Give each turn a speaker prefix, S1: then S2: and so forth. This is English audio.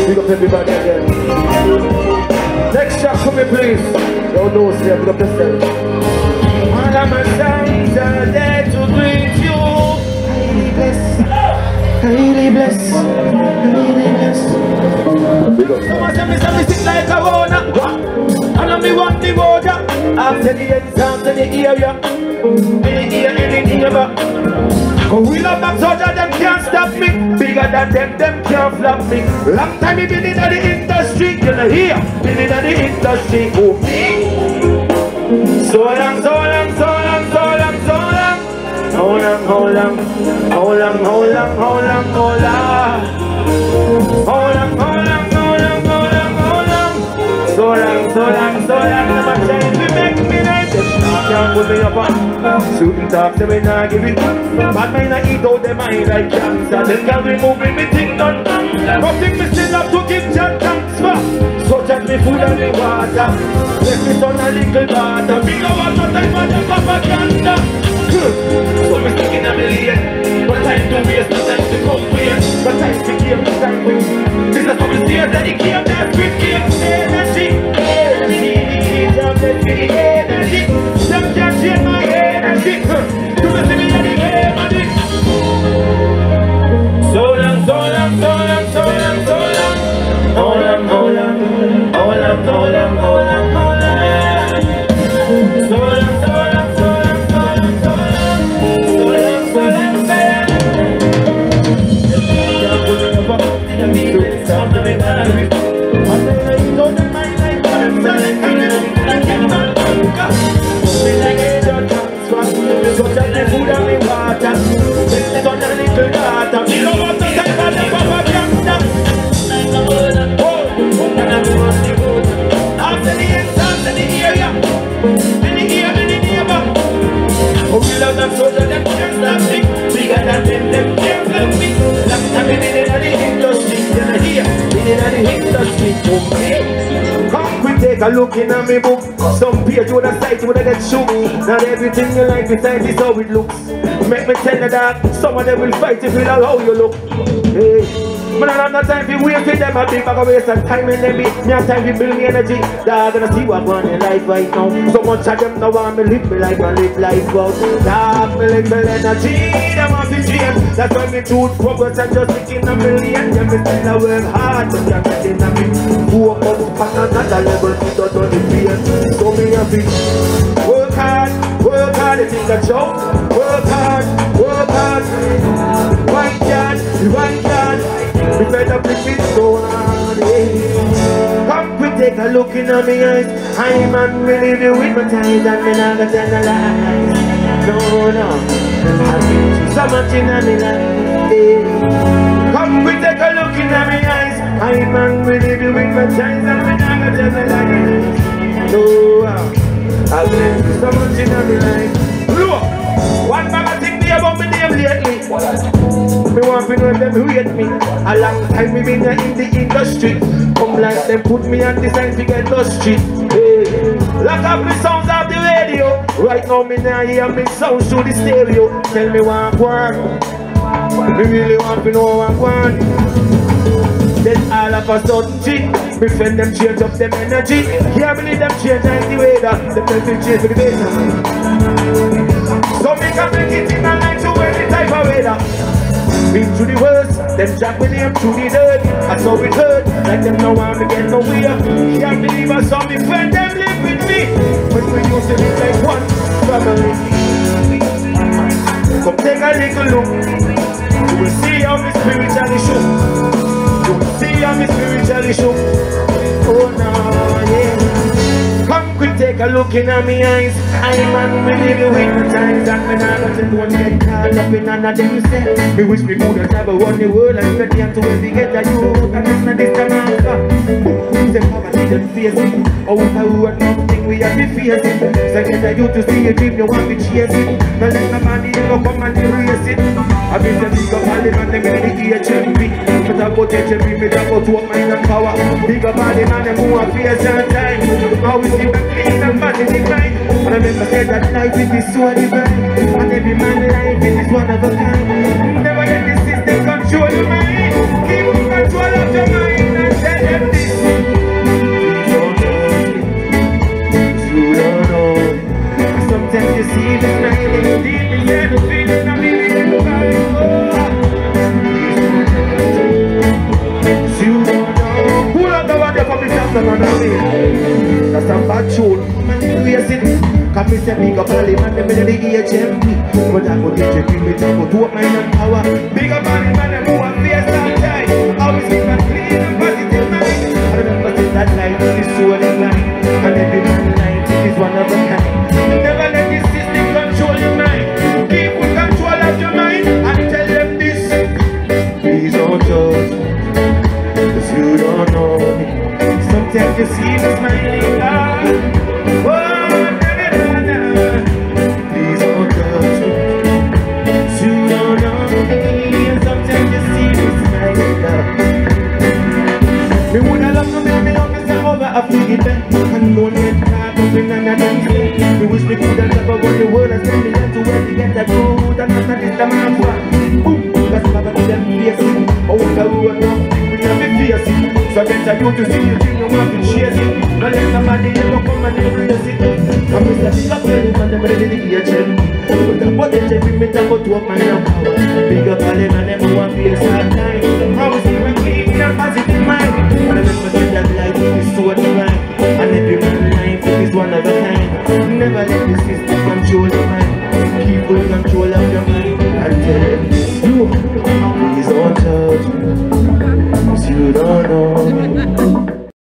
S1: Big up everybody again. Next track for me, please. Don't know, say, big up yourself. All of my songs are there to greet you. Highly blessed, highly blessed, highly blessed. Someone tell me something like a wanna. I know me want the water. After the exams in the area, in the ear, cause we love back soldier, them can't stop me. Bigger than them can't flop me. Long time we been in the industry, you know here. Been in the industry, oh me. So long, so long, so long, so long, so long. How long, how long, how long, how long, how long, how long. How long, how long, how long, how long, how long. So long, so long, so long. Never change, we make me nice. Can't put me up on shooting talk, they may not give it. Bad men I eat out their mind like cancer. They can't remove me, me think done. Nothing me still have to give John thanks for. So check me food and me water. Let me turn a little water. Me go on no time for the propaganda. So me sticking a million. No time to waste, no time to complain. No time to give, no time to. This is how we see us dedicate that with game. Energy, energy, energy, energy. Them can't change my energy. Do you see me anyway, money? So long, so long, so long, so long, so long. How long, how long, how long, how long, how long, how long. So long, so long, so long, so long, so long. So long, so long, so long. Can't put it up, can't be it, can't be it. One day I don't mind my life, but I'm selling, I can't not conquer. Like a transfer, so tell me food and me water. Let me turn a little data. Me don't want to take on the propaganda. After the exams in the area, in the ear, in the neighbor. Oh, we love them soldiers, them can't stop me. Bigger than them can't stop me. Last time we did it at the industry, then I hear, we did it at the industry. Okay. Come quick, take a look in at me book. Some page with a site would get shook. Not everything you like besides is how it looks. Make me tell you that some of them will fight if you know how you look. Hey. Man, I have no time for waste with them. I think I can waste some time in them. Me have time to build me energy. Dog, gonna see what going in life right now. So much of them now want me live me life and live life out. Dog, me little energy. Them want to change. That's why me choose progress and just thinking a million. Them me still work hard, but they're getting at me. Who up on another level, we don't know the pain. So me have it. Work hard, it's in the job. Work hard, work hard. One can, one can. We better bring it so on, yeah. Come quick, take a look in my eyes. I'm unready to with my ties and me not gonna tell a lie. No, no, I've been through so much in my life, yeah. Come quick, take a look in my eyes. I'm unready to with my ties and me not gonna tell a lie. No, I've been through so much in my life. Look, one bag of things they about me name lately. Me want to know them who hate me. A long time we been in the industry. Come like them put me on the sign to get lost street. Hey. Lock up the sounds of the radio. Right now me now hear me sounds through the stereo. Tell me what work. Me really want to know what work. Then all of a sudden, me friend them change up them energy. Can't believe them change like the weather. Them tell me change for the better. So me can make it in a line to any type of weather. Been through the worst, them jack with them through the dirt. I saw it hurt, like them no want to get nowhere. Can't believe I saw me friend them live with me. When we used to live like one family. Come take a little look. You will see how me spiritually shook. You will see how me spiritually shook. Oh no, yeah. Come quick, take a look in my eyes. I'm unbelievable with my times. And me not gonna don't get caught up in none of them say. Me wish me could have never won the world and spent them to where we get a youth. And it's not this time after. Say poverty them face it. Out of road nothing we have to face it. So get a youth to see a dream you want to chase it. Now let nobody go come and erase it. I been the big up all them and them in the HMP. But I go to HMP, me talk about work, mind and power. Big up all them and them who are face and time. Now we see them clean and bad in the mind. And I remember said that life it is so divine. And every man's life it is one of a kind. Never let the system control your mind. Keep control of your mind and the man of me. That's a bad tune. Man, you hear it. Come me say big up all the man, them in the HMP. But I go get you, give me time, go to up mine and power. Big up all the man, them who want face and time. Always keep a clean and positive mind. I remember since that night, this soul is mine. And every man night, it is one of a kind. Never let this system control your mind. Keep with control of your mind and tell them this. Please don't judge, cause you don't know me. Sometimes you see me smiling down. Oh, please don't judge me, cause you don't know me. And sometimes you see me smiling down. Me woulda loved to make me up myself over a figgy bed. And don't get caught up in another thing. Me wish me coulda never won the world and send me out to where to get that gold. And after this time I'm far. Boom, that's never to them facing. Oh, the road now, we never face it. So get a you to see you dream, you want to chase it. No let somebody ever come and embrace it. I'm Mr. Big up ready, man, them ready to get you. But the potential we meet up to up and power. Big up all them and them who want face hard time.